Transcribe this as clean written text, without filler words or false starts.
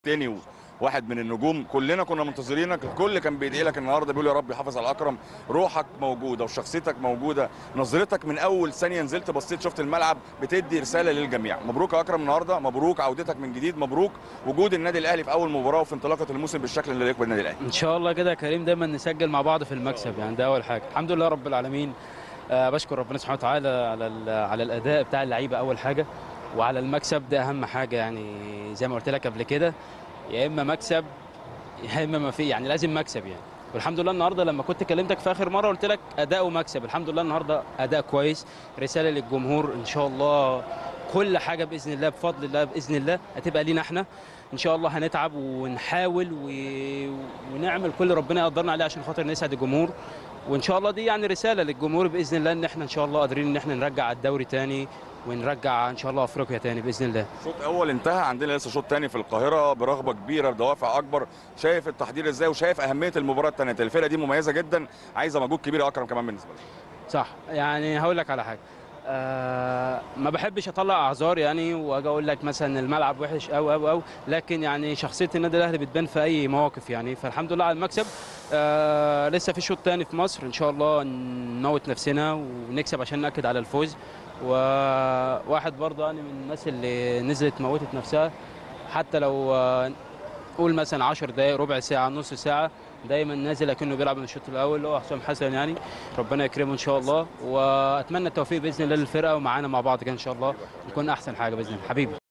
التاني واحد من النجوم، كلنا كنا منتظرينك، الكل كان بيدعي لك النهارده بيقول يا رب يحافظ على اكرم. روحك موجوده وشخصيتك موجوده، نظرتك من اول ثانيه نزلت بصيت شفت الملعب بتدي رساله للجميع. مبروك يا اكرم النهارده، مبروك عودتك من جديد، مبروك وجود النادي الاهلي في اول مباراه وفي انطلاقه الموسم بالشكل اللي يقبل النادي الاهلي. ان شاء الله كده يا كريم دايما نسجل مع بعض في المكسب، يعني ده اول حاجه. الحمد لله رب العالمين. بشكر ربنا سبحانه وتعالى على الاداء بتاع اللعيبه اول حاجه، وعلى المكسب ده اهم حاجه. يعني زي ما قلت لك قبل كده، يا اما مكسب يا اما ما في، يعني لازم مكسب يعني. والحمد لله النهارده لما كنت كلمتك في اخر مره قلت لك اداء ومكسب. الحمد لله النهارده اداء كويس، رساله للجمهور ان شاء الله. كل حاجه باذن الله بفضل الله باذن الله هتبقى لينا احنا. ان شاء الله هنتعب ونحاول ونعمل كل ربنا يقدرنا عليه عشان خاطر نسعد الجمهور. وان شاء الله دي يعني رساله للجمهور باذن الله ان احنا ان شاء الله قادرين ان احنا نرجع الدوري تاني ونرجع ان شاء الله افريقيا تاني باذن الله. شوط اول انتهى، عندنا لسه شوط تاني في القاهره برغبه كبيره بدوافع اكبر. شايف التحضير ازاي وشايف اهميه المباراه الثانيه؟ الفرقه دي مميزه جدا، عايزه مجهود كبير يا اكرم كمان بالنسبه لك. صح، يعني هقول لك على حاجه. ما بحبش اطلع اعذار يعني واجي اقول لك مثلا الملعب وحش او لكن يعني شخصيه النادي الاهلي بتبان في اي مواقف يعني. فالحمد لله على المكسب. لسه في شوط تاني في مصر ان شاء الله نموت نفسنا ونكسب عشان ناكد على الفوز. وواحد برضه يعني من الناس اللي نزلت موتت نفسها، حتى لو قول مثلا 10 دقائق ربع ساعه نص ساعه، دايما نازل اكنه بيلعب من الشوط الاول اللي هو حسام حسن يعني. ربنا يكرمه ان شاء الله، واتمنى التوفيق باذن الله للفرقه ومعانا مع بعض كده ان شاء الله نكون احسن حاجه باذن الله حبيبي.